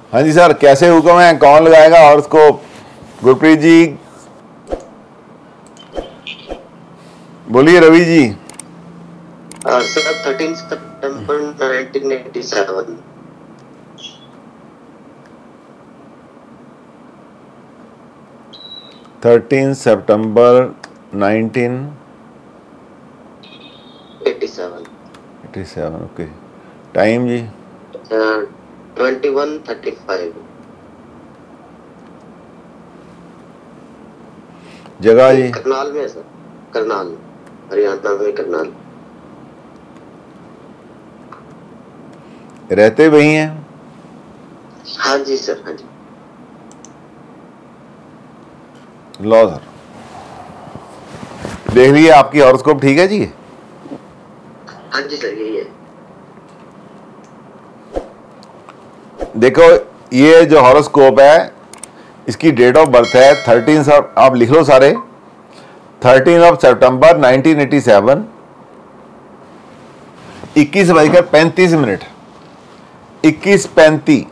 हाँ जी सर, कैसे हुक्म है, कौन लगाएगा हॉरोस्कोप? गुरप्रीत जी बोलिए। रवि जी सर 13 सितंबर 1987। 13 सितंबर 1987। ओके। टाइम जी 21:35। जगह जी करनाल में है सर, करनाल, हरियाणा में करनाल। रहते वही हैं? हाँ जी सर, हाँ जी। लो सर, देख लीजिए आपकी हॉरोस्कोप ठीक है जी? हाँ जी सर, यही है। देखो ये जो हॉरोस्कोप है इसकी डेट ऑफ बर्थ है 13 आप लिख लो सारे। 13 सितंबर 1987, 21:35, 21:35।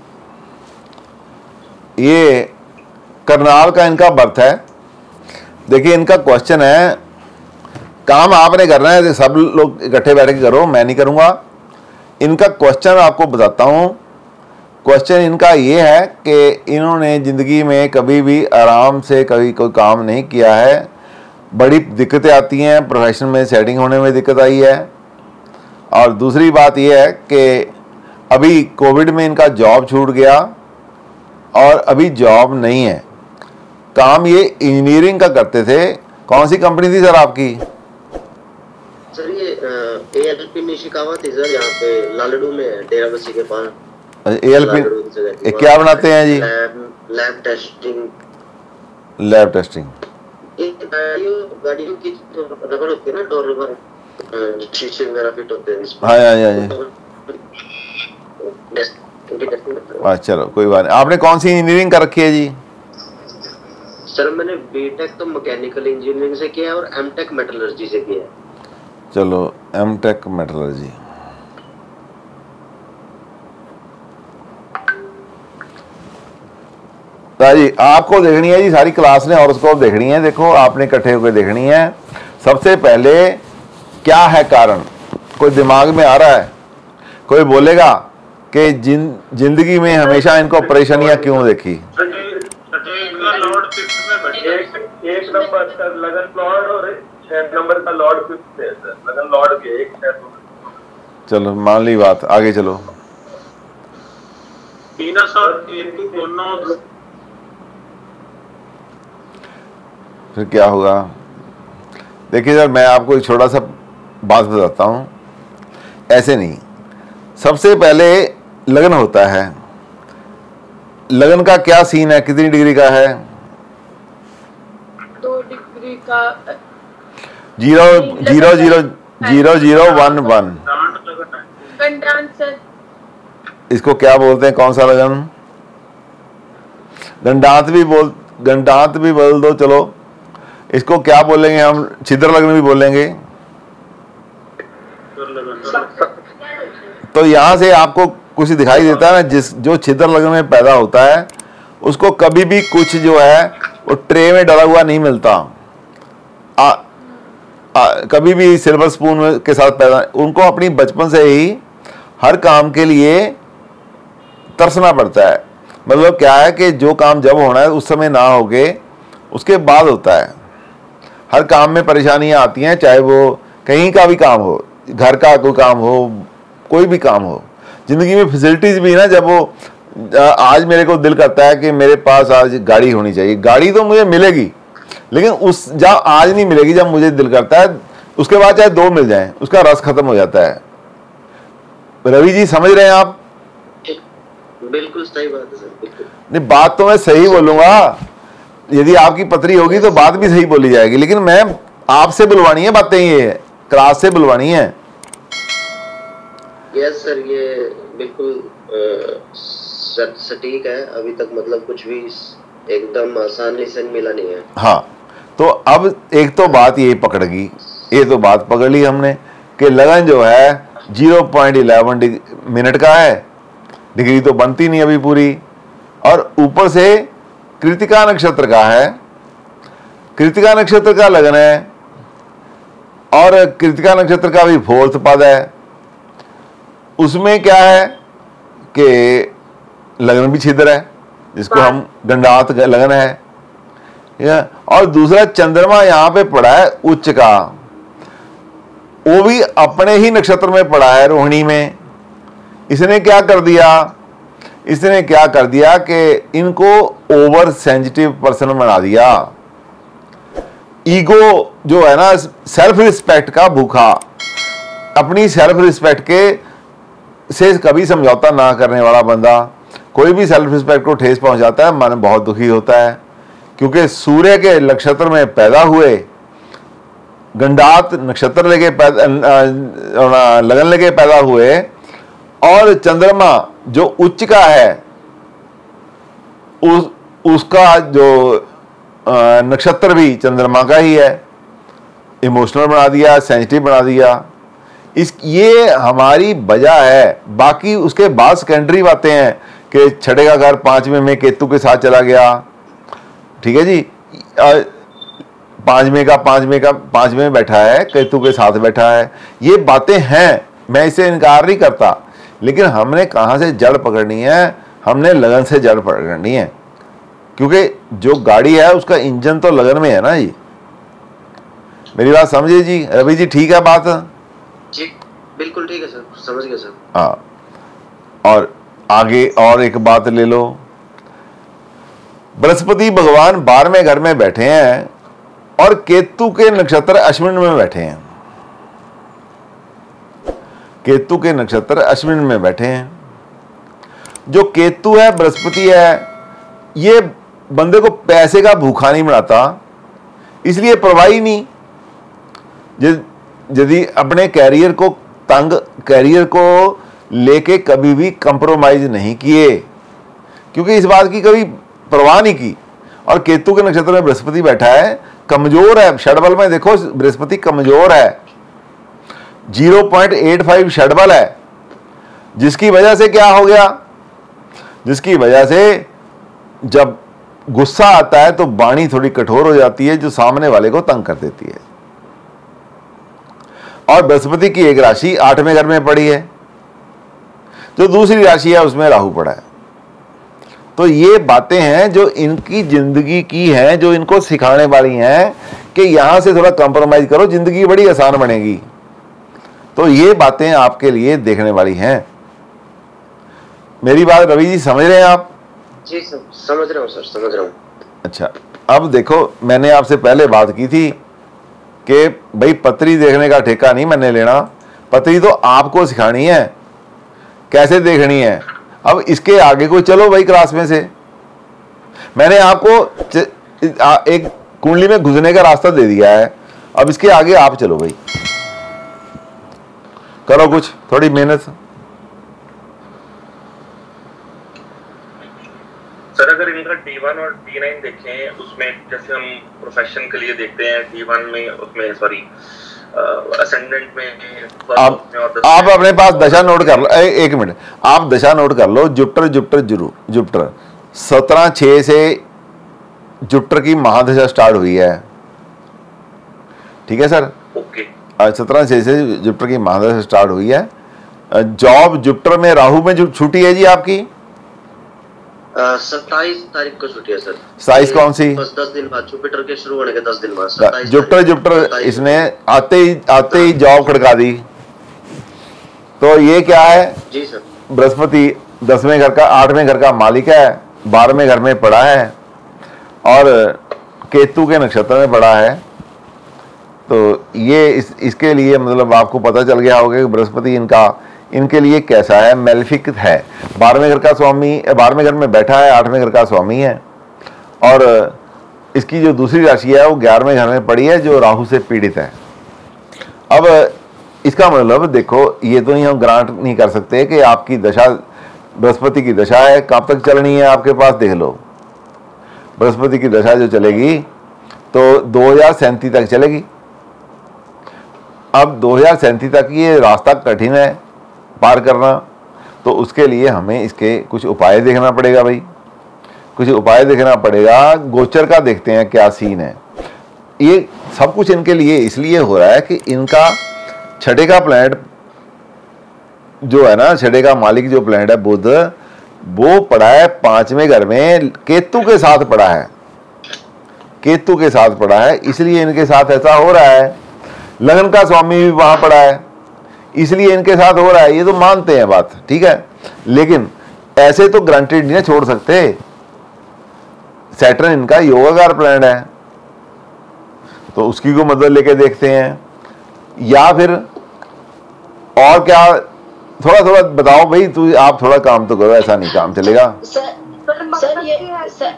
ये करनाल का इनका बर्थ है। देखिए इनका क्वेश्चन है, काम आपने करना है, सब लोग इकट्ठे बैठ के करो, मैं नहीं करूंगा। इनका क्वेश्चन आपको बताता हूं। क्वेश्चन इनका ये है कि इन्होंने ज़िंदगी में कभी भी आराम से कभी कोई काम नहीं किया है, बड़ी दिक्कतें आती हैं, प्रोफेशन में सेटिंग होने में दिक्कत आई है। और दूसरी बात यह है कि अभी कोविड में इनका जॉब छूट गया और अभी जॉब नहीं है। काम ये इंजीनियरिंग का करते थे। कौन सी कंपनी थी सर आपकी? सर ये ALP निशिकावा थी सर, यहाँ पे लालड़ू में है, डेराबस्सी के पास। ALP क्या बनाते हैं जी? Lab testing. लैब टेस्टिंग गाड़ियों की रबड़ होती है ना, डोर रबड़, शीशे वगैरह फिट होते हैं इसमें। हाँ चलो कोई बात नहीं। आपने कौन सी इंजीनियरिंग कर रखी है जी? सर मैंने बीटेक तो मैकेनिकल इंजीनियरिंग से किया है और एमटेक मेटलर्जी से किया है। चलो एमटेक मेटलर्जी। जी आपको देखनी है जी, सारी क्लास ने हॉरोस्कोप देखनी है। देखो आपने इकट्ठे होकर देखनी है। सबसे पहले क्या है कारण, कोई दिमाग में आ रहा है? कोई बोलेगा कि जिंदगी में हमेशा इनको परेशानियां क्यों देखी? एक नंबर का लगन लॉर्ड और 6 नंबर का लॉर्ड फिफ्थ है सर, लगन लॉर्ड के एक है। चलो मान ली बात, आगे चलो। वीनस और केतु दोनों। फिर क्या होगा? देखिए सर मैं आपको एक छोटा सा बात बताता हूँ। ऐसे नहीं, सबसे पहले लगन होता है। लगन का क्या सीन है, कितनी डिग्री का है? 2 डिग्री का। 0.000011। इसको क्या बोलते हैं, कौन सा लगन? गंडांत भी बोल दो, चलो। इसको क्या बोलेंगे हम? छिद्र लगन भी बोलेंगे। तो यहां से आपको कुछ दिखाई देता है ना, जो छिद्र लगन में पैदा होता है उसको कभी भी कुछ जो है वो ट्रे में डाला हुआ नहीं मिलता। कभी भी सिल्वर स्पून के साथ पैदा, उनको अपनी बचपन से ही हर काम के लिए तरसना पड़ता है। मतलब क्या है कि जो काम जब होना है उस समय ना होके उसके बाद होता है। हर काम में परेशानियां आती हैं, चाहे वो कहीं का भी काम हो, घर का कोई काम हो, कोई भी काम हो। ज़िंदगी में फैसिलिटीज़ भी ना, जब वो आज मेरे को दिल करता है कि मेरे पास आज गाड़ी होनी चाहिए, गाड़ी तो मुझे मिलेगी, लेकिन उस जब आज नहीं मिलेगी, जब मुझे दिल करता है, उसके बाद चाहे 2 मिल जाएं, उसका रस खत्म हो जाता है। रवि जी समझ रहे हैं आप? बिल्कुल सही बात है सर, बिल्कुल। नहीं, बात तो मैं सही बोलूंगा। यदि आपकी पत्री होगी तो बात भी सही बोली जाएगी, लेकिन मैं आपसे बुलवानी है बातें, ये क्लास से बुलवानी है। यस सर, ये बिल्कुल सटीक है। अभी तक मतलब कुछ भी एकदम आसानी से मिला नहीं है। हाँ, तो अब एक तो बात ये पकड़ गई, ये तो बात पकड़ ली हमने कि लगन जो है 0.11 मिनट का है। डिग्री तो बनती नहीं अभी पूरी। और ऊपर से कृतिका नक्षत्र का है, कृतिका नक्षत्र का लगन है और कृतिका नक्षत्र का भी 4th पद है। उसमें क्या है कि लगन भी छिद्र है, जिसको हम गंडात लगन है, और दूसरा चंद्रमा यहां पे पड़ा है उच्च का, वो भी अपने ही नक्षत्र में पड़ा है, रोहिणी में। इसने क्या कर दिया, इसने क्या कर दिया कि इनको ओवर सेंसिटिव पर्सन बना दिया। ईगो जो है ना, सेल्फ रिस्पेक्ट का भूखा, अपनी सेल्फ रिस्पेक्ट के से कभी समझौता ना करने वाला बंदा, कोई भी सेल्फ रिस्पेक्ट को ठेस पहुंचाता है, मन बहुत दुखी होता है। क्योंकि सूर्य के नक्षत्र में पैदा हुए, गंडात नक्षत्र लेके लगन लेके पैदा हुए, और चंद्रमा जो उच्च का है उसका जो नक्षत्र भी चंद्रमा का ही है, इमोशनल बना दिया, सेंसिटिव बना दिया। ये हमारी वजह है। बाकी उसके बाद सेकेंडरी बातें हैं कि छठे का घर 5वें में केतु के साथ चला गया, ठीक है जी, 5वें में बैठा है, केतु के साथ बैठा है, ये बातें हैं, मैं इसे इनकार नहीं करता। लेकिन हमने कहाँ से जड़ पकड़नी है, हमने लगन से जड़ पकड़नी है, क्योंकि जो गाड़ी है उसका इंजन तो लगन में है ना जी। मेरी बात समझिए जी, रवि जी, ठीक है बात? जी बिल्कुल ठीक है सर, समझ गया सर। हाँ, और आगे और एक बात ले लो, बृहस्पति भगवान 12वें घर में बैठे हैं और केतु के नक्षत्र अश्विन में बैठे हैं, केतु के नक्षत्र अश्विन में बैठे हैं। जो केतु है, बृहस्पति है, ये बंदे को पैसे का भूखा नहीं बनाता, इसलिए परवाही नहीं। यदि अपने कैरियर को लेके कभी भी कंप्रोमाइज नहीं किए, क्योंकि इस बात की कभी परवाह नहीं की। और केतु के नक्षत्र में बृहस्पति बैठा है, कमजोर है, षडबल में देखो बृहस्पति कमजोर है, 0.85 षडबल है, जिसकी वजह से क्या हो गया, जिसकी वजह से जब गुस्सा आता है तो वाणी थोड़ी कठोर हो जाती है, जो सामने वाले को तंग कर देती है। और बृहस्पति की एक राशि 8वें घर में पड़ी है, जो दूसरी राशि है उसमें राहु पड़ा है। तो ये बातें हैं जो इनकी जिंदगी की हैं, जो इनको सिखाने वाली हैं कि यहां से थोड़ा कंप्रोमाइज करो, जिंदगी बड़ी आसान बनेगी। तो ये बातें आपके लिए देखने वाली हैं। मेरी बात रवि जी समझ रहे हैं आप? जी सर, समझ रहा हूँ सर, समझ रहा हूँ। अच्छा, अब देखो, मैंने आपसे पहले बात की थी कि भाई पत्री देखने का ठेका नहीं मैंने लेना, पत्री तो आपको सिखानी है कैसे देखनी है। अब इसके आगे को चलो भाई क्लास में से, मैंने आपको एक कुंडली में घुसने का रास्ता दे दिया है, अब इसके आगे आप चलो भाई, करो कुछ थोड़ी मेहनत। सर अगर इनका D1 और D9 देखें, उसमें जैसे हम प्रोफेशन के लिए देखते हैं D1 में, उसमें सॉरी असेंडेंट में आप अपने पास दशा नोट कर लो, एक मिनट, आप दशा नोट कर लो। जुपिटर 17/6 से जुपिटर की महादशा स्टार्ट हुई है, ठीक है सर? ओके, 17/6 से जुपिटर की महादशा स्टार्ट हुई है। जॉब जुपिटर में राहु में जो छुट्टी है जी आपकी 27 तारीख को छुट्टी है सर। 27 कौन सी? बस 10 दिन बाद, जुपिटर के शुरू होने के 10 दिन बाद जुपिटर इसने आते ही जॉब खड़का दी। तो ये क्या है जी सर? बृहस्पति 10वें घर का 8वें घर का मालिक है, 12वें घर में पड़ा है और केतु के नक्षत्र में पड़ा है। तो ये इसके लिए मतलब आपको पता चल गया होगा कि बृहस्पति इनके लिए कैसा है, मेलेफिक है। 12वें घर का स्वामी 12वें घर में बैठा है, 8वें घर का स्वामी है, और इसकी जो दूसरी राशि है वो 11वें घर में पड़ी है, जो राहु से पीड़ित है। अब इसका मतलब देखो, ये तो हम ग्रांट नहीं कर सकते कि आपकी दशा, बृहस्पति की दशा है, कब तक चलनी है आपके पास देख लो। बृहस्पति की दशा जो चलेगी तो 2037 तक चलेगी। अब 2037 तक ये रास्ता कठिन है पार करना, तो उसके लिए हमें इसके कुछ उपाय देखना पड़ेगा भाई। कुछ उपाय देखना पड़ेगा। गोचर का देखते हैं क्या सीन है। ये सब कुछ इनके लिए इसलिए हो रहा है कि इनका छठे का प्लैनेट जो है ना, छठे का मालिक जो प्लैनेट है बुध, वो पड़ा है 5वें घर में, केतु के साथ पड़ा है, केतु के साथ पड़ा है, इसलिए इनके साथ ऐसा हो रहा है। लगन का स्वामी भी वहां पड़ा है, इसलिए इनके साथ हो रहा है। ये तो मानते हैं बात, ठीक है, लेकिन ऐसे तो ग्रांटेड नहीं छोड़ सकते। सैटर्न इनका योगाकार प्लैनेट है, तो उसकी को मदद लेके देखते हैं। या फिर और क्या, थोड़ा थोड़ा बताओ भाई, तू आप थोड़ा काम तो करो, ऐसा नहीं काम चलेगा। सर ये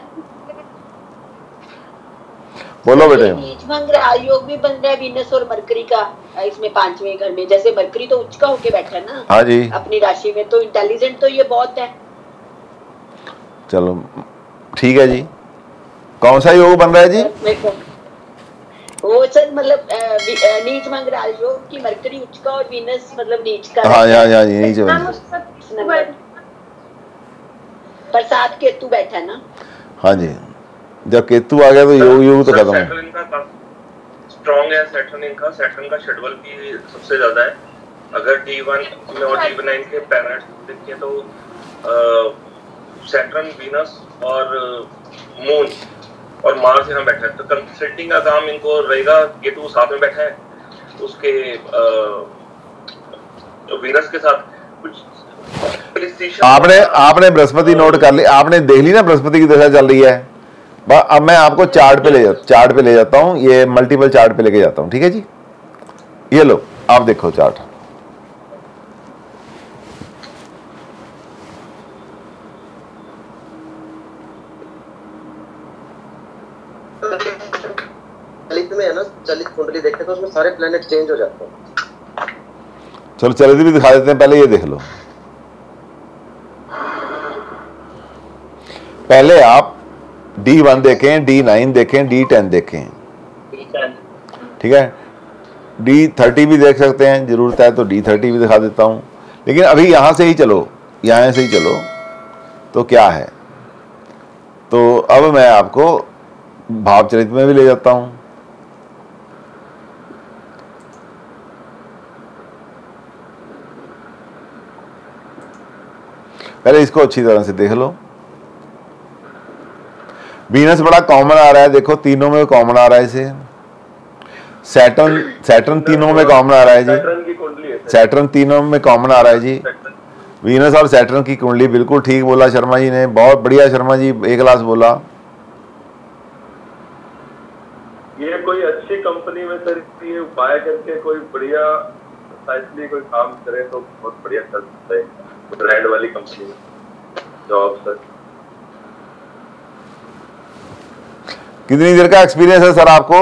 बोलो बेटे। नीचभंग आयोग भी बन रहा है वीनस और मरकरी का इसमें 5वें घर में। जैसे मरकरी तो उच्च का होके बैठा है ना, हाँ जी, अपनी राशि में, तो इंटेलिजेंट तो ये बहुत है। चलो ठीक है जी। कौन सा योग बन रहा है जी? वो सर मतलब नीच मंग राजयोग की मरकरी उच्च का और वीनस मतलब नीच का। हाँ हाँ नीच पर साथ केतु बैठा है ना। हाँ जी, जब केतु आ गया तो योग तो खत्म है। स्ट्रॉन्ग है सैटर्न इनका, सैटर्न का शेड्यूल भी सबसे ज्यादा है। अगर D1 में और D9 के प्लैनेट्स देखें तो सैटर्न, वीनस और मून और मार्स यहाँ बैठा है, तो कंसल्टिंग का काम इनको रहेगा। केतु साथ में बैठा है, उसके वीनस के साथ कुछ आपने बृहस्पति नोट कर ली, आपने देख ली ना बृहस्पति की दशा चल रही है। अब मैं आपको चार्ट पे ले जाता हूँ, ये मल्टीपल चार्ट पे लेके जाता हूँ, ठीक है जी। ये लो आप देखो चार्ट। चलित में है ना, चलित कुंडली देखते तो उसमें सारे प्लैनेट चेंज हो जाते हैं। चलो चलित भी दिखा देते हैं, पहले ये देख लो। पहले आप D1 देखें, D9 देखें, D10 देखें, ठीक है। D30 भी देख सकते हैं, जरूरत है तो D30 भी दिखा देता हूं, लेकिन अभी यहां से ही चलो, यहां से ही चलो। तो क्या है, तो अब मैं आपको भावचरित में भी ले जाता हूं। पहले इसको अच्छी तरह से देख लो। वीनस बड़ा कॉमन आ रहा है, देखो तीनों में कॉमन आ रहा है इसे। सैटर्न तीनों में कॉमन आ रहा है जी, सैटर्न तीनों में कॉमन आ रहा है जी। वीनस और सैटर्न की कुंडली, बिल्कुल ठीक बोला शर्मा जी ने, बहुत बढ़िया शर्मा जी, एक क्लास बोला। ये कोई अच्छी कंपनी में सर ये उपाय करके कोई बढ़िया साइंसली कोई काम करे तो बहुत बढ़िया चल सकता है, ब्रांड वाली कंपनी में जॉब। सर कितनी देर का एक्सपीरियंस है सर आपको?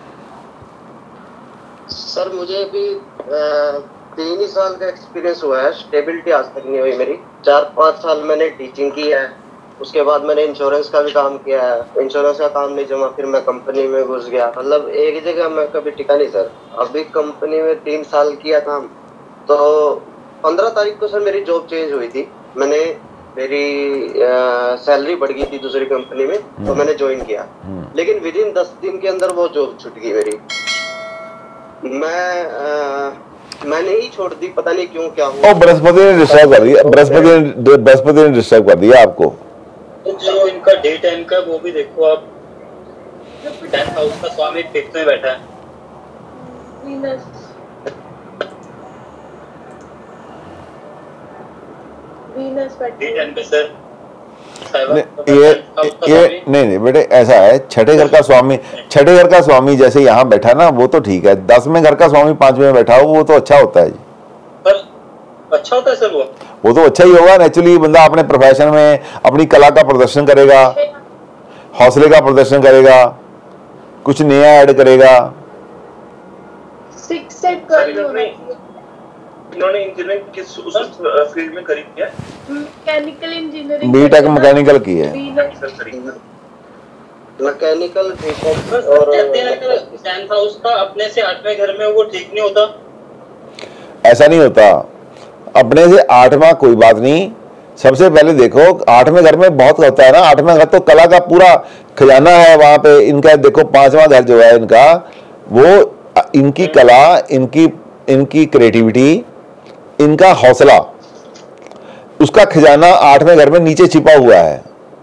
सर मुझे भी 3 ही साल का एक्सपीरियंस हुआ है, स्टेबिलिटी आज तक नहीं हुई मेरी। 4-5 साल मैंने टीचिंग की है, उसके बाद मैंने इंश्योरेंस का भी काम किया है। इंश्योरेंस का काम नहीं जमा, फिर मैं कंपनी में घुस गया, मतलब एक जगह मैं कभी टिका नहीं सर। अभी कंपनी में 3 साल किया काम, तो 15 तारीख को सर मेरी जॉब चेंज हुई थी। मेरी सैलरी बढ़ गई थी दूसरी कंपनी में, तो मैंने ज्वाइन किया, लेकिन विद इन 10 दिन के अंदर वो जॉब छूट गई मेरी। मैंने ही छोड़ दी, पता नहीं क्यों, क्या हुआ। बृहस्पति ने डिस्टर्ब कर दिया, बृहस्पति ने डिस्टर्ब कर दिया आपको। जो इनका डे टाइम का वो भी देखो आप, 10th हाउस का स्वामी 5th में बैठा है। ये नहीं बेटे, ऐसा है, छठे घर का स्वामी जैसे यहाँ बैठा ना, वो तो ठीक है। 10वें घर का स्वामी 5वें में बैठा हो, वो तो अच्छा होता है जी। पर अच्छा होता है सर वो तो अच्छा ही होगा। नेचुरली बंदा अपने प्रोफेशन में अपनी कला का प्रदर्शन करेगा, हौसले का प्रदर्शन करेगा, कुछ नया ऐड करेगा। इन्होंने इंजीनियरिंग किस उस फील्ड में करी है? मैकेनिकल इंजीनियरिंग, बीटेक मैकेनिकल की है। मैकेनिकल और 10th हाउस का अपने से 8वें घर में वो ठीक नहीं होता। ऐसा नहीं होता, अपने से 8वां कोई बात नहीं, सबसे पहले देखो 8वें घर में बहुत होता है ना, 8वां घर तो कला का पूरा खजाना है वहां पे इनका। देखो 5वां घर जो है इनका, वो इनकी कला, इनकी क्रिएटिविटी, इनका हौसला, उसका खजाना 8वें घर में नीचे छिपा हुआ है।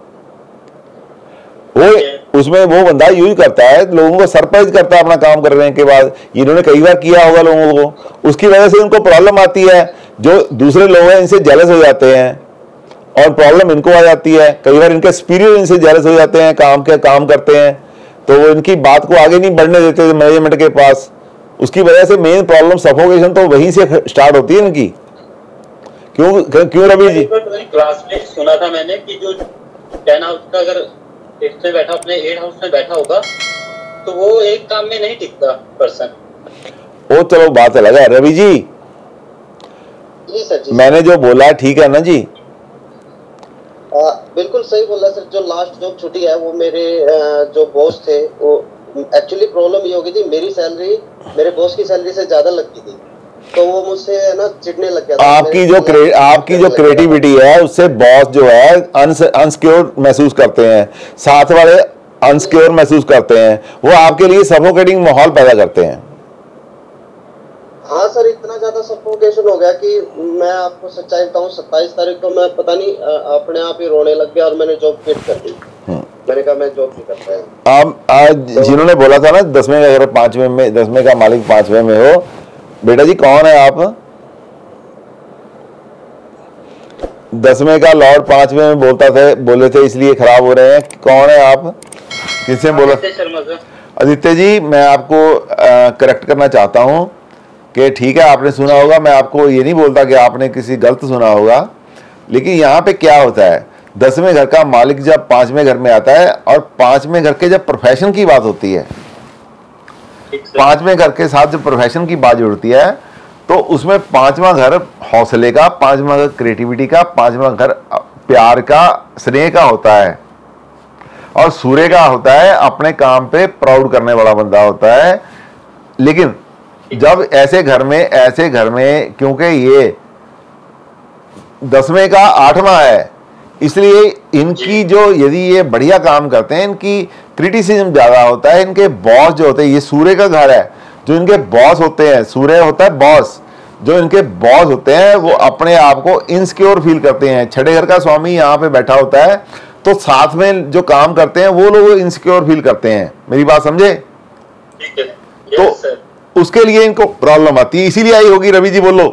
वो उसमें वो बंदा यूज करता है, लोगों को सरप्राइज करता है अपना काम करने के बाद। इन्होंने कई बार किया होगा लोगों को, उसकी वजह से उनको प्रॉब्लम आती है। जो दूसरे लोग हैं इनसे जेलस हो जाते हैं और प्रॉब्लम इनको आ जाती है। कई बार इनके सुपीरियर इनसे जेलस हो जाते हैं, काम करते हैं तो वो इनकी बात को आगे नहीं बढ़ने देते मैनेजमेंट के पास। उसकी वजह से मेन प्रॉब्लम सफोकेशन तो वहीं से स्टार्ट होती है इनकी। क्यों रवि जी? क्लास में सुना था मैंने कि जो 10 हाउस का अगर 8 में बैठा, अपने 8 हाउस में बैठा होगा तो वो एक काम में नहीं टिकता पर्सन। वो चलो बात अलग है। रवि जी, सर जी, मैंने जो बोला ठीक है ना जी? बिल्कुल सही बोला सर। जो लास्ट जॉब छुट्टी है वो मेरे जो बॉस थे, वो एक्चुअली प्रॉब्लम ये हो गई थी, मेरी सैलरी मेरे बॉस की सैलरी से ज्यादा लगती थी, तो वो मुझसे है ना चिढ़ने लग गया था। आपकी जो क्रिएटिविटी है उससे बॉस जो है अनसिक्योर महसूस करते हैं, साथ वाले अनसिक्योर महसूस करते हैं, वो आपके लिए सफोकेटिंग माहौल पैदा करते हैं। हाँ सर, इतना ज्यादा सफोकेशन हो गया कि मैं आपको सच्चाई बताऊं, 27 तारीख को मैं पता नहीं अपने आप ही रोने लग गया और मैंने जॉब क्विट कर दी। मैंने कहा मैं जॉब नहीं करता है। आप आज जिन्होंने बोला था ना 10वें अगर 5वें में, 10वें का मालिक 5वें में हो, बेटा जी कौन है आप? 10वें का लॉर्ड 5वें में बोले थे इसलिए खराब हो रहे हैं। कौन है आप? किसने बोला? आदित्य जी, मैं आपको करेक्ट करना चाहता हूं कि ठीक है आपने सुना होगा, मैं आपको ये नहीं बोलता कि आपने किसी गलत सुना होगा, लेकिन यहाँ पे क्या होता है, 10वें घर का मालिक जब 5वें घर में आता है और 5वें घर के जब प्रोफेशन की बात होती है, 5वें घर के साथ जब प्रोफेशन की बात जुड़ती है तो उसमें 5वां घर हौसले का, 5वां घर क्रिएटिविटी का, 5वां घर प्यार का, स्नेह का होता है, और सूर्य का होता है अपने काम पे प्राउड करने वाला बंदा होता है। लेकिन जब ऐसे घर में क्योंकि ये 10वें का 8वां है, इसलिए इनकी जो यदि ये बढ़िया काम करते हैं, इनकी क्रिटिसिज्म ज्यादा होता है। इनके बॉस जो होते हैं, ये सूर्य का घर है, जो इनके बॉस होते हैं, सूर्य होता है बॉस, जो इनके बॉस होते हैं वो अपने आप को इनसिक्योर फील करते हैं। 6ठे घर का स्वामी यहाँ पे बैठा होता है तो साथ में जो काम करते हैं वो लोग इनसिक्योर फील करते हैं। मेरी बात समझे? ठीक है। तो उसके लिए इनको प्रॉब्लम आती है, इसीलिए आई होगी। रवि जी बोलो।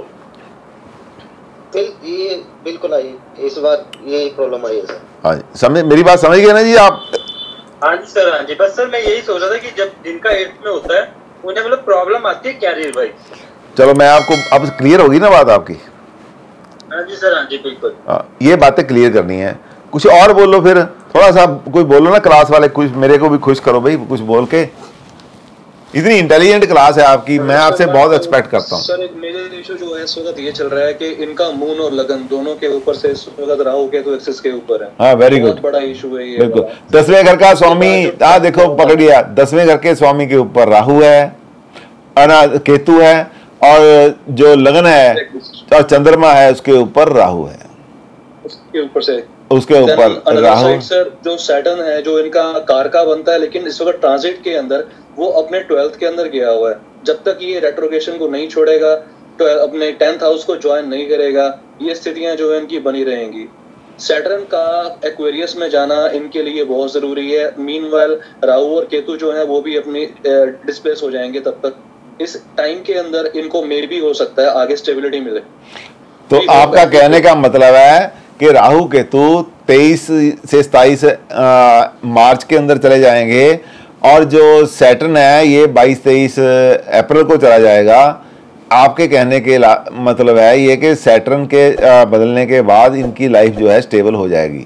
ये बिल्कुल आई, इस बार ये प्रॉब्लम आई है सर। हाँ जी, समझे मेरी बात? समझ गए ना जी आप? हाँ जी सर, हाँ जी। बस सर मैं यही सोच रहा था कि जब जिनका 8 में होता है उन्हें मतलब प्रॉब्लम आती है कैरियर वाइज। चलो मैं आपको अब क्लियर होगी ना बात आपकी? हाँ जी सर, हाँ जी बिल्कुल। ये बातें क्लियर करनी है। कुछ और बोलो फिर, थोड़ा सा कोई बोलो ना क्लास वाले, कुछ मेरे को भी खुश करो भाई, कुछ बोल के। इतनी इंटेलिजेंट क्लास है आपकी, मैं आपसे बहुत एक्सपेक्ट करता हूँ। सर मेरे इशू जो है इस वक्त ये चल रहा है कि इनका मून और लगन दोनों के ऊपर से इस वक्त राहु केतु एक्सिस के ऊपर है। हाँ, वेरी गुड, बड़ा इशू है ये। बिल्कुल। 10वें घर का स्वामी, देखो पकड़िया, 10वें घर के स्वामी के ऊपर राहु है, केतु है, और जो लगन है और चंद्रमा है उसके ऊपर राहु है, उसके ऊपर से उसके ऊपर राहु। सर जो सैटर्न है जो इनका कारका बनता है, लेकिन इस वक्त ट्रांजिट के अंदर वो अपने 12th के अंदर गया हुआ है। जब तक ये रेट्रोगेशन को नहीं छोड़ेगा, तो अपने 10th हाउस को ज्वाइन नहीं करेगा, ये स्थितियां जो है इनकी बनी रहेंगी। सैटर्न का एक्वेरियस में जाना इनके लिए बहुत जरूरी है। मीनवाइल राहु और केतु जो है वो भी अपनी डिस्प्लेस हो जाएंगे। तब तक इस टाइम के अंदर इनको मे भी हो सकता है आगे स्टेबिलिटी मिले। तो आपका कहने का मतलब है कि राहु केतु 23 से 27 मार्च के अंदर चले जाएंगे, और जो सैटर्न है ये 22-23 अप्रैल को चला जाएगा। आपके कहने के मतलब है ये कि सैटर्न के बदलने के बाद इनकी लाइफ जो है स्टेबल हो जाएगी।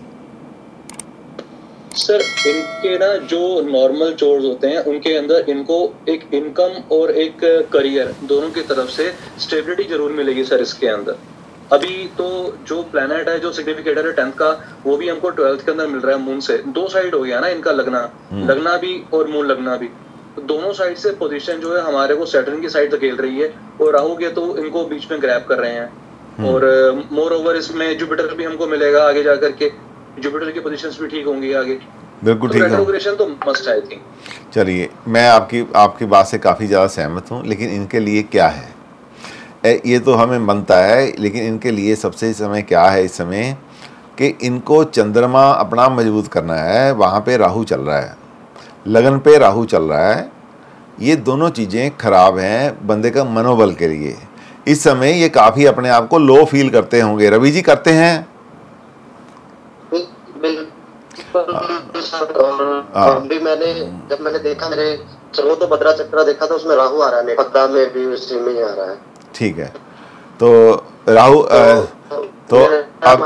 सर इनके ना जो नॉर्मल चोर्स होते हैं उनके अंदर इनको एक इनकम और एक करियर दोनों की तरफ से स्टेबिलिटी जरूर मिलेगी सर इसके अंदर। अभी तो जो प्लैनेट है जो सिग्निफिकेटर है 10th का, वो भी हमको 12th के अंदर मिल रहा है मून से। दो साइड हो गया ना इनका, लगना भी और मून लगना भी, तो दोनों साइड से पोजीशन जो है हमारे को सैटर्न की साइड धकेल रही है, और राहु के तो इनको बीच में ग्रैब कर रहे हैं। और मोर ओवर इसमें जुपिटर भी हमको मिलेगा आगे जा करके, जुपिटर की पोजीशंस भी ठीक होंगी आगे। बिल्कुल ठीक है, रेट्रोग्रेशन तो मस्ट आई थिंक। चलिए मैं आपकी बात से काफ़ी ज़्यादा सहमत हूँ, लेकिन इनके लिए क्या है ये तो हमें बनता है, लेकिन इनके लिए सबसे इस समय क्या है इस समय कि इनको चंद्रमा अपना मजबूत करना है। वहाँ पे राहु चल रहा है, लगन पे राहु चल रहा है, ये दोनों चीज़ें खराब हैं बंदे का मनोबल के लिए। इस समय ये काफ़ी अपने आप को लो फील करते होंगे। रवि जी करते हैं? अभी जब मैंने देखा, मेरे सर्वोत्तभद्रा चक्र देखा था, उसमें राहु आ रहा है, पक्का में भी उसी में ही आ रहा है। ठीक है, तो राहु तो अब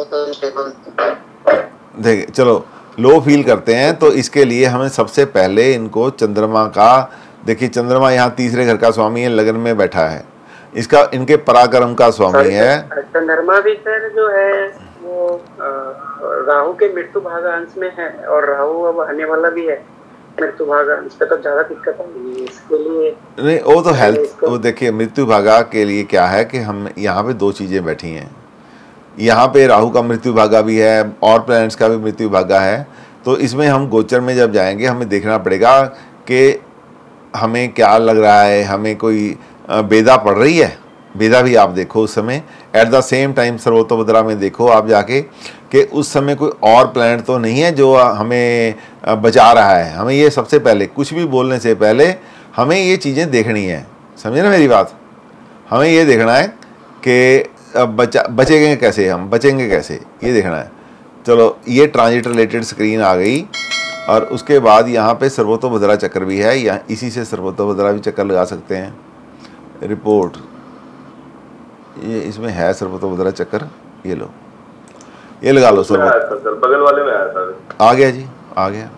देखिए, चलो लो फील करते हैं तो इसके लिए हमें सबसे पहले इनको चंद्रमा का, देखिए चंद्रमा यहाँ तीसरे घर का स्वामी है, लगन में बैठा है, इसका इनके पराक्रम का स्वामी है। चंद्रमा भी सर जो है वो राहु के मृत्यु भागांश में है, और राहु अब आने वाला भी है मृत्यु भागांश पे, तो ज्यादा दिक्कत आएगी इसके लिए। नहीं वो तो हेल्थ, वो देखिए मृत्यु भागा के लिए क्या है कि हम यहाँ पे दो चीज़ें बैठी हैं, यहाँ पे राहु का मृत्यु भागा भी है और प्लैनेट्स का भी मृत्यु भागा है। तो इसमें हम गोचर में जब जाएंगे हमें देखना पड़ेगा कि हमें क्या लग रहा है, हमें कोई बेदा पड़ रही है। बेदा भी आप देखो उस समय, एट द सेम टाइम सर्वोत्तभद्रा में देखो आप जाके कि उस समय कोई और प्लैनेट तो नहीं है जो हमें बचा रहा है। हमें ये सबसे पहले, कुछ भी बोलने से पहले हमें ये चीज़ें देखनी है, समझे ना मेरी बात। हमें ये देखना है कि बचेंगे कैसे, हम बचेंगे कैसे, ये देखना है। चलो ये ट्रांजिट रिलेटेड स्क्रीन आ गई, और उसके बाद यहाँ पे सर्वोत्तभद्रा चक्र भी है, या इसी से सर्वोत्तभद्रा भी चक्कर लगा सकते हैं। रिपोर्ट ये इसमें है सर्वोत्तभद्रा चक्र, ये लो, ये लगा लो। सर बगल वाले में आया था, आ गया जी, आ गया,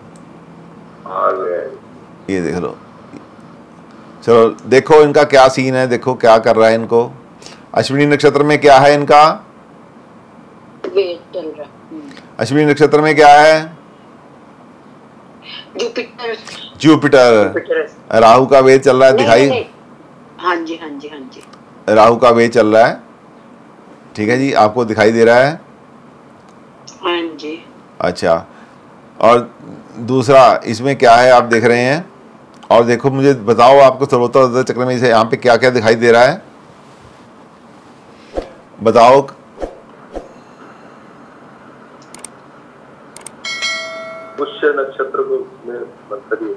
ये देख लो। चलो देखो इनका क्या सीन है, देखो क्या कर रहा है इनको। अश्विनी नक्षत्र में क्या है इनका, वेट चल रहा है। अश्विनी नक्षत्र में क्या है, जुपिटर। जुपिटर, राहु का वेद चल रहा है, दिखाई। हाँ जी हाँ जी हाँ जी, राहु का वेद चल रहा है, ठीक है जी, आपको दिखाई दे रहा है। हाँ जी। अच्छा, और दूसरा इसमें क्या है आप देख रहे हैं, और देखो मुझे बताओ आपको सर्वोत्तभद्रा चक्र में इसे यहाँ पे क्या क्या दिखाई दे रहा है, बताओ। पुष्य नक्षत्र को में बताइए।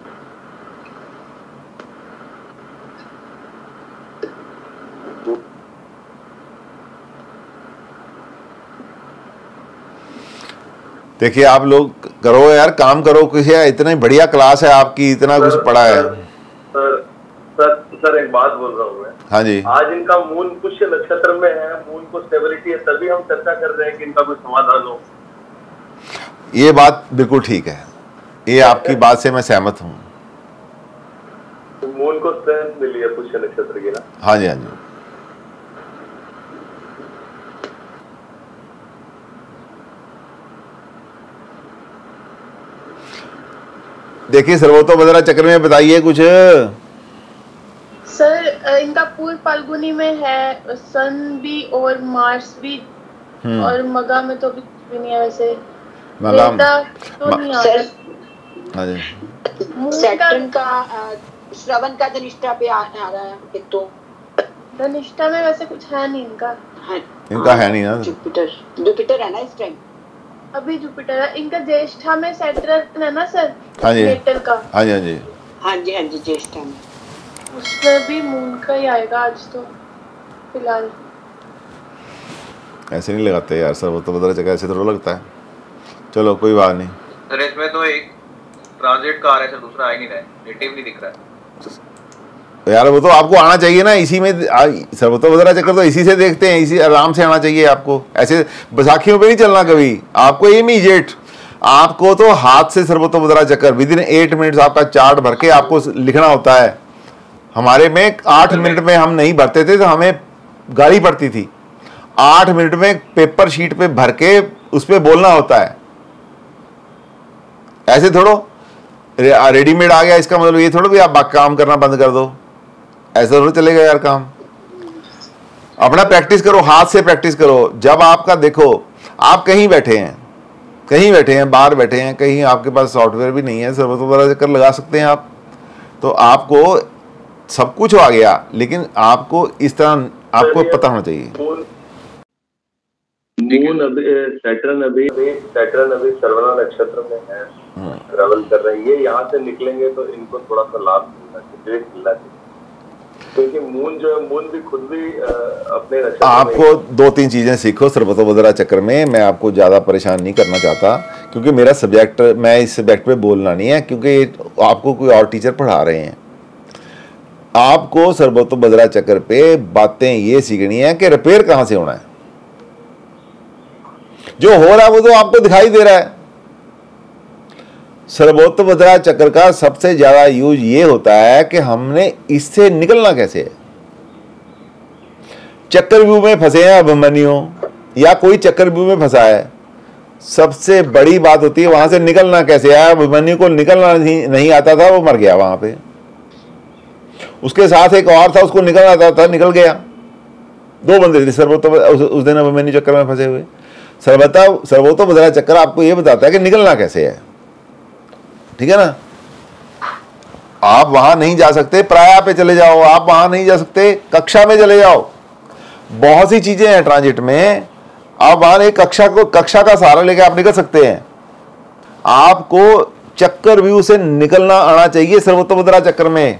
देखिए आप लोग करो यार, काम करो कुछ, है इतनी बढ़िया क्लास है आपकी, इतना कुछ पढ़ा है। सर एक बात बोल रहा हूँ मैं। हाँ जी, आज इनका मून पुष्य नक्षत्र में है, मून को स्टेबिलिटी है, तभी हम चर्चा कर रहे हैं कि इनका कोई समाधान हो। ये बात बिल्कुल ठीक है, ये आपकी बात से मैं सहमत हूँ। मून को स्ट्रेंथ मिली है पुष्य नक्षत्र की ना। हाँ जी हाँ जी, देखिए सर्वोत्तभद्रा चक्र में बताइए कुछ। सर इनका पूर्व फाल्गुनी में है, सन भी और मार्स भी, और मगा में तो कुछ भी नहीं है वैसे। मगा तो नहीं आ रहा। सैटर्न का श्रवण का धनिष्ठा पे आ रहा है एक तो। धनिष्ठा में वैसे कुछ है नहीं इनका। इनका है नहीं ना, जुपिटर है ना इस टाइम, अभी जुपिटर है। इनका ज्येष्ठा में सैटर्न है ना सर, हाँ जी मेटल का। हाँ जी हाँ जी हाँ जी हाँ जी, ज्येष्ठा में उसमें भी मून का ही आएगा आज तो फिलहाल। ऐसे नहीं लगाते यार, सर्वोत्तभद्रा चक्र ऐसे थोड़ा लगता है। चलो कोई बात नहीं सर, इसमें तो एक ट्रांजिट का आ रहा है सर, दूसरा आ ही नहीं रहा है, नेटिव नहीं दिख रहा है यार। वो तो आपको आना चाहिए ना, इसी में सर्वोत्तभद्रा चक्र तो इसी से देखते हैं, इसी आराम से आना चाहिए आपको। ऐसे बैसाखियों पे नहीं चलना कभी, आपको इमीडिएट, आपको तो हाथ से सर्वोत्तभद्रा चक्र विदिन 8 मिनट्स आपका चार्ट भर के आपको लिखना होता है। हमारे में 8 मिनट में हम नहीं भरते थे तो हमें गाली पड़ती थी। 8 मिनट में पेपर शीट पे भर के उस पर बोलना होता है। ऐसे थोड़ो रेडीमेड आ गया इसका मतलब ये थोड़ा भी आप काम करना बंद कर दो, ऐसा थोड़ा चलेगा यार काम। अपना प्रैक्टिस करो, हाथ से प्रैक्टिस करो। जब आपका देखो आप कहीं बैठे हैं, बाहर बैठे हैं, कहीं आपके पास सॉफ्टवेयर भी नहीं है, सर्वतो बदरा चक्कर लगा सकते हैं आप, तो आपको सब कुछ आ गया, लेकिन आपको इस तरह आपको पता होना चाहिए। मून अभी सैटर्न अभी श्रवण नक्षत्र में है, ट्रेवल कर रहे हैं। ये यहाँ से निकलेंगे तो इनको थोड़ा सा लाभ मिलना चाहिए, क्योंकि मून जो है, मून भी खुद भी अपने नक्षत्र आपको 2-3 चीजें सीखो सर्वतो बदरा चक्र में। मैं आपको ज्यादा परेशान नहीं करना चाहता, क्योंकि मेरा सब्जेक्ट, मैं इस सब्जेक्ट पे बोलना नहीं है, क्योंकि आपको कोई और टीचर पढ़ा रहे हैं। आपको सर्वतो बदरा चक्र पे बातें ये सीखनी है कि रिपेयर कहां से होना है। जो हो रहा है वो तो आपको दिखाई दे रहा है। सर्वतो बदरा चक्र का सबसे ज्यादा यूज ये होता है कि हमने इससे निकलना कैसे है। चक्रव्यूह में फंसे हैं अभिमन्यु, या कोई चक्रव्यूह में फंसा है, सबसे बड़ी बात होती है वहां से निकलना कैसे है। अभिमन्यु को निकलना नहीं आता था, वो मर गया वहां पे। उसके साथ एक और था, उसको निकलना आता था, निकल गया। 2 बंदे थे सर्वतो, उस दिन अभिमन्यु चक्र में फंसे हुए। सर्वतो बदरा चक्र आपको यह बताता है कि निकलना कैसे है, ठीक है ना। आप वहां नहीं जा सकते, प्राया पे चले जाओ, आप वहां नहीं जा सकते, कक्षा में चले जाओ। बहुत सी चीजें हैं ट्रांजिट में, आप वहां एक कक्षा का सहारा लेके आप निकल सकते हैं। आपको चक्रव्यूह से निकलना आना चाहिए। सर्वतो बदरा चक्र में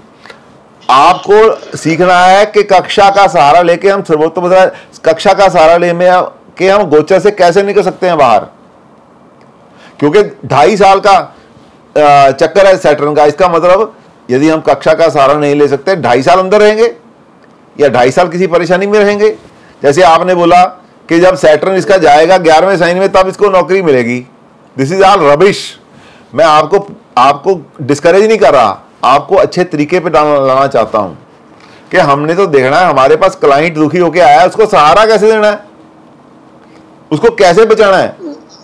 आपको सीखना है कि कक्षा का सहारा लेके हम सर्वतो बदरा कक्षा का सहारा ले में कि हम गोचर से कैसे निकल सकते हैं बाहर, क्योंकि 2.5 साल का चक्कर है सैटर्न का। इसका मतलब यदि हम कक्षा का सहारा नहीं ले सकते, 2.5 साल अंदर रहेंगे या 2.5 साल किसी परेशानी में रहेंगे। जैसे आपने बोला कि जब सैटर्न इसका जाएगा 11वें साइन में तब इसको नौकरी मिलेगी। This is all rubbish. मैं आपको डिस्करेज नहीं कर रहा, आपको अच्छे तरीके पे लाना चाहता हूं कि हमने तो देखना है हमारे पास क्लाइंट दुखी होकर आया है, उसको सहारा कैसे देना है, उसको कैसे बचाना है।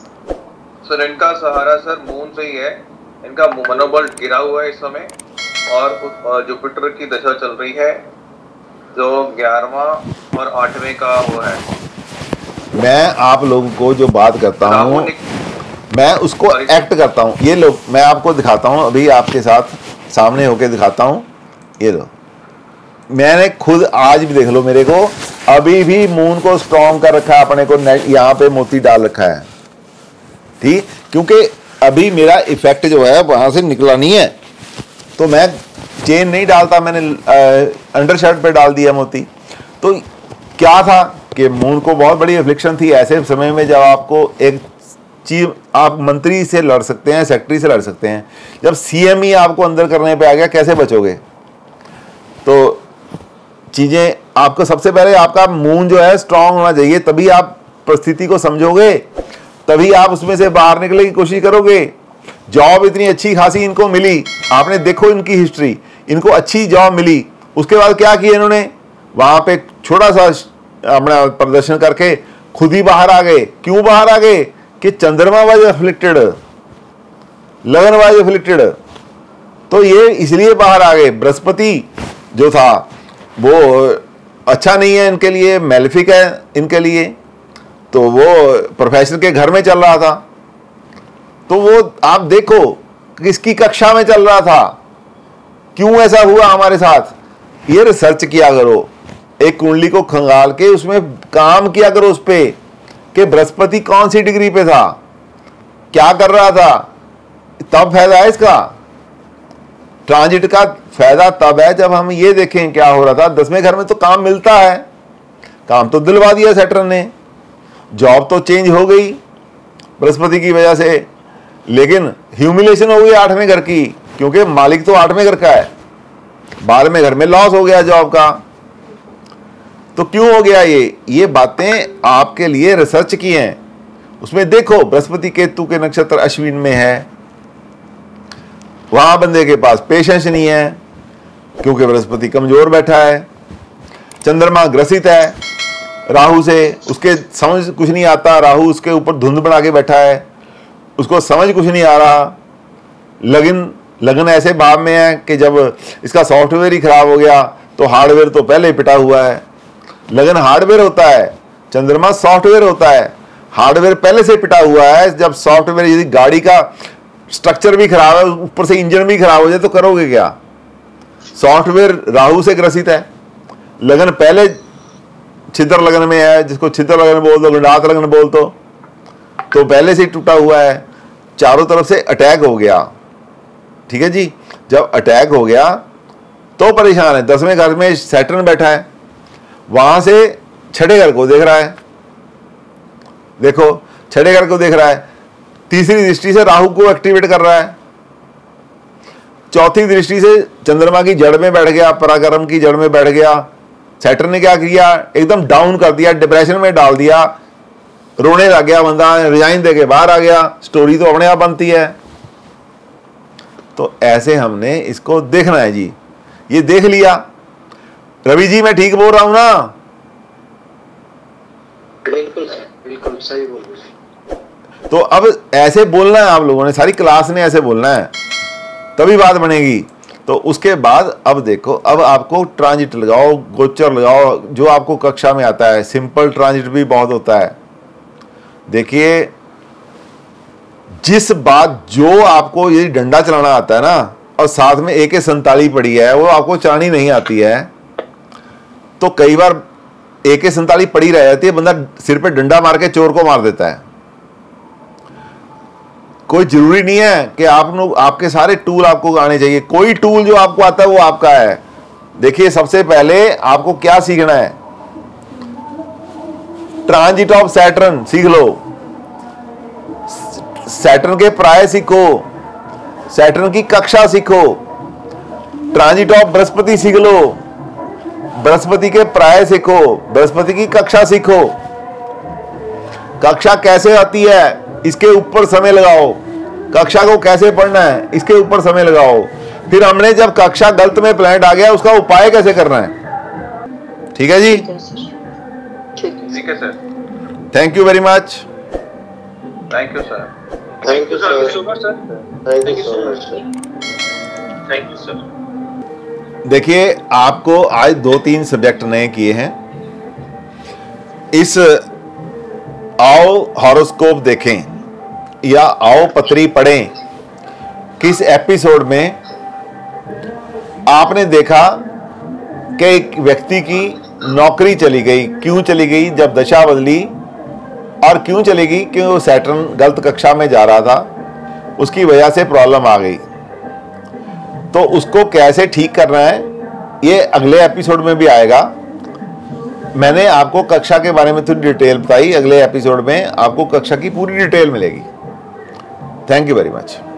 सर इनका सहारा सर मून से ही है। इनका मनोबल गिरा हुआ है इस समय, और जुपिटर की दशा चल रही है जो 11वां और 8वें का वो है। मैं आप लोगों को जो बात करता हूँ मैं उसको एक्ट करता हूँ। ये लोग मैं आपको दिखाता हूँ, अभी आपके साथ सामने होके दिखाता हूँ। ये लो, मैंने खुद आज भी देख लो मेरे को, अभी भी मून को स्ट्रॉन्ग कर रखा है अपने को, यहाँ पे मोती डाल रखा है, ठीक, क्योंकि अभी मेरा इफेक्ट जो है वहां से निकला नहीं है, तो मैं चेन नहीं डालता, मैंने अंडरशर्ट पे डाल दिया मोती। तो क्या था कि मून को बहुत बड़ी एफ्लिक्शन थी ऐसे समय में, जब आपको एक चीज आप मंत्री से लड़ सकते हैं, सेक्रेटरी से लड़ सकते हैं, जब सीएम आपको अंदर करने पे आ गया, कैसे बचोगे। तो चीजें आपको सबसे पहले आपका मून जो है स्ट्रांग होना चाहिए, तभी आप परिस्थिति को समझोगे, तभी आप उसमें से बाहर निकलने की कोशिश करोगे। जॉब इतनी अच्छी खासी इनको मिली, आपने देखो इनकी हिस्ट्री, इनको अच्छी जॉब मिली, उसके बाद क्या किया इन्होंने, वहां पे छोटा सा अपना प्रदर्शन करके खुद ही बाहर आ गए। क्यों बाहर आ गए कि चंद्रमा वाज अफ्लिक्टेड, लगन वाज अफ्लिक्टेड, तो ये इसलिए बाहर आ गए। बृहस्पति जो था वो अच्छा नहीं है इनके लिए, मैलेफिक है इनके लिए, तो वो प्रोफेसर के घर में चल रहा था, तो वो आप देखो किसकी कक्षा में चल रहा था, क्यों ऐसा हुआ हमारे साथ, ये रिसर्च किया करो। एक कुंडली को खंगाल के उसमें काम किया करो उस पे कि बृहस्पति कौन सी डिग्री पे था, क्या कर रहा था, तब फायदा है इसका। ट्रांजिट का फायदा तब है जब हम ये देखें क्या हो रहा था। 10वें घर में तो काम मिलता है, काम तो दिलवा दिया सैटर्न ने, जॉब तो चेंज हो गई बृहस्पति की वजह से, लेकिन ह्यूमिलेशन हो गई 8वें घर की, क्योंकि मालिक तो 8वें घर का है, 12वें घर में लॉस हो गया जॉब का। तो क्यों हो गया ये बातें आपके लिए रिसर्च की हैं। उसमें देखो बृहस्पति केतु के नक्षत्र अश्विन में है, वहां बंदे के पास पेशेंस नहीं है क्योंकि बृहस्पति कमजोर बैठा है, चंद्रमा ग्रसित है राहु से, उसके समझ कुछ नहीं आता, राहु उसके ऊपर धुंध बना के बैठा है, उसको समझ कुछ नहीं आ रहा। लगन ऐसे भाव में है कि जब इसका सॉफ्टवेयर ही खराब हो गया तो हार्डवेयर तो पहले ही पिटा हुआ है, लगन हार्डवेयर होता है, चंद्रमा सॉफ्टवेयर होता है। हार्डवेयर पहले से पिटा हुआ है, जब सॉफ्टवेयर, यदि गाड़ी का स्ट्रक्चर भी खराब है, ऊपर से इंजन भी खराब हो जाए तो करोगे क्या? सॉफ्टवेयर राहु से ग्रसित है। लगन पहले छिद्र लगन में है, जिसको छिद्र लगन बोल दो, गंडात लगन बोल दो, तो पहले से टूटा हुआ है, चारों तरफ से अटैक हो गया। ठीक है जी, जब अटैक हो गया तो परेशान है। 10वें घर में सैटर्न बैठा है, वहां से छठे घर को देख रहा है, देखो छठे घर को देख रहा है, तीसरी दृष्टि से राहु को एक्टिवेट कर रहा है, चौथी दृष्टि से चंद्रमा की जड़ में बैठ गया, पराक्रम की जड़ में बैठ गया। सैटर्न ने क्या किया? एकदम डाउन कर दिया, डिप्रेशन में डाल दिया, रोने लग गया बंदा, रिजाइन दे के बाहर आ गया। स्टोरी तो अपने आप बनती है। तो ऐसे हमने इसको देखना है जी। ये देख लिया। रवि जी मैं ठीक बोल रहा हूं ना? बिल्कुल सही बोल रहे हैं। तो अब ऐसे बोलना है आप लोगों ने, सारी क्लास ने ऐसे बोलना है, तभी बात बनेगी। तो उसके बाद अब देखो, अब आपको ट्रांजिट लगाओ, गोचर लगाओ, जो आपको कक्षा में आता है। सिंपल ट्रांजिट भी बहुत होता है। देखिए, जिस बात जो आपको ये डंडा चलाना आता है ना, और साथ में AK-47 पड़ी है, वो आपको चलानी नहीं आती है, तो कई बार AK-47 पड़ी रह जाती है, बंदा सिर पे डंडा मार के चोर को मार देता है। कोई जरूरी नहीं है कि आपके सारे टूल आपको आने चाहिए। कोई टूल जो आपको आता है वो आपका है। देखिए, सबसे पहले आपको क्या सीखना है? ट्रांजिट ऑफ सैटर्न सीख लो, सैटर्न के प्राय सीखो, सैटर्न की कक्षा सीखो। ट्रांजिट ऑफ बृहस्पति सीख लो, बृहस्पति के प्राय सीखो, बृहस्पति की कक्षा सीखो। कक्षा कैसे आती है, इसके ऊपर समय लगाओ। कक्षा को कैसे पढ़ना है, इसके ऊपर समय लगाओ। फिर हमने जब कक्षा गलत में प्लांट आ गया, उसका उपाय कैसे करना है। ठीक है जी, ठीक है sir. Thank you very much. Thank you sir. Thank you sir. Thank you so much sir. Thank you sir. देखिए, आपको आज 2-3 सब्जेक्ट नए किए हैं। इस आओ हॉरोस्कोप देखें या आओ पत्री पढ़ें, किस एपिसोड में आपने देखा कि एक व्यक्ति की नौकरी चली गई। क्यों चली गई? जब दशा बदली। और क्यों चली गई? क्यों वो सैटर्न गलत कक्षा में जा रहा था, उसकी वजह से प्रॉब्लम आ गई। तो उसको कैसे ठीक करना है, ये अगले एपिसोड में भी आएगा। मैंने आपको कक्षा के बारे में थोड़ी डिटेल बताई, अगले एपिसोड में आपको कक्षा की पूरी डिटेल मिलेगी। Thank you very much.